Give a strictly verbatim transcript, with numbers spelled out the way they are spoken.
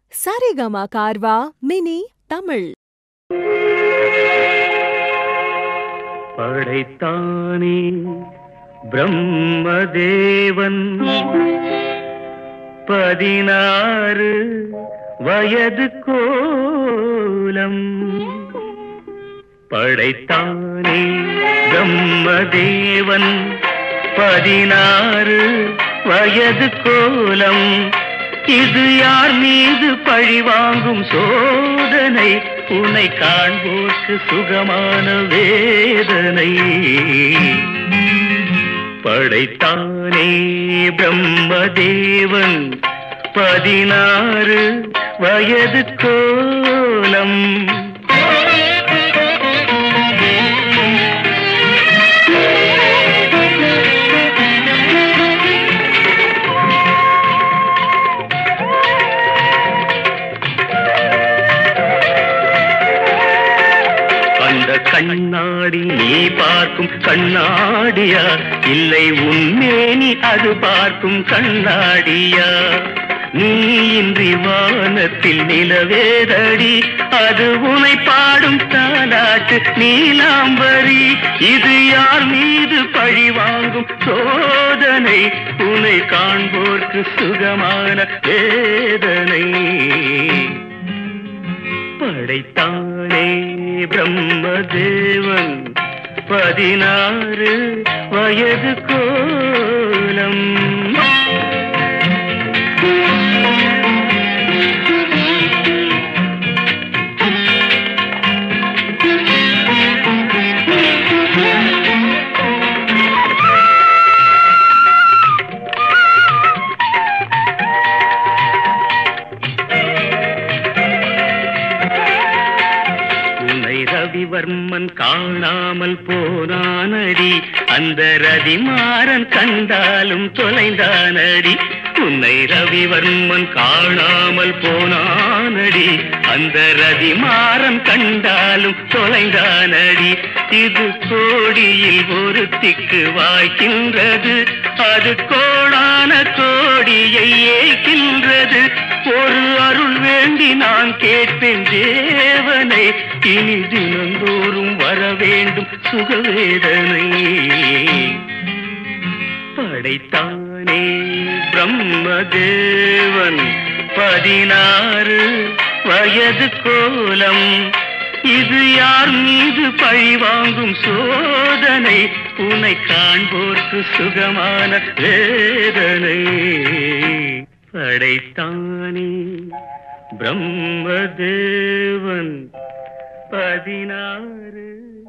Saregama Carvaan mini Tamil. படைத்தானே பிரம்மதேவன் பதினாறு வயது கோலம். படைத்தானே பிரம்மதேவன் பதினாறு வயது கோலம். இது யார் மீது பழிவாங்கும் சோதனை? உன்னை காண்போர்க்கு சுகமான வேதனை. படைத்தானே பிரம்மதேவன் பதினாறு வயது கோலம். கண்ணாடி நீ பார்க்கும் கண்ணாடியா, இல்லை உன்மேனி அது பார்க்கும் கண்ணாடியா? நீ இன்றி வானத்தில் நிலவேதடி, அது உனை பாடும் தாலாட்டு நீலாம்பரி. இது யார் மீது பழி வாங்கும் சோதனை? உன்னை காண்போர்க்கு சுகமான வேதனை. படைத்தானே பிரம்மதேவன் பதினாறு வயது கோலம். ரவிவர்மன் காணாமல் போனானடி, அந்த ரதிமாறன் கண்டாலும் தொலைந்தானடி. உன்னை ரவிவர்மன் காணாமல் போனானடி, அந்த ரதிமாறன் கண்டாலும் தொலைந்தானடி. இது கோடியில் ஒருத்திக்கு வாய்க்கின்றது, அது கோடான கோடியை ஏய்க்கின்றது. ஒரு அருள் வேண்டி நான் கேட்பேன் தேவனை, இனி தினந்தோறும் வர வேண்டும் சுகவேதனை. படைத்தானே பிரம்மதேவன் பதினாறு வயது கோலம். இது யார் மீது பழி வாங்கும் சோதனை? உன்னை காண்போர்க்கு சுகமான வேதனை. படைத்தானே பிரம்மதேவன் பதினாறு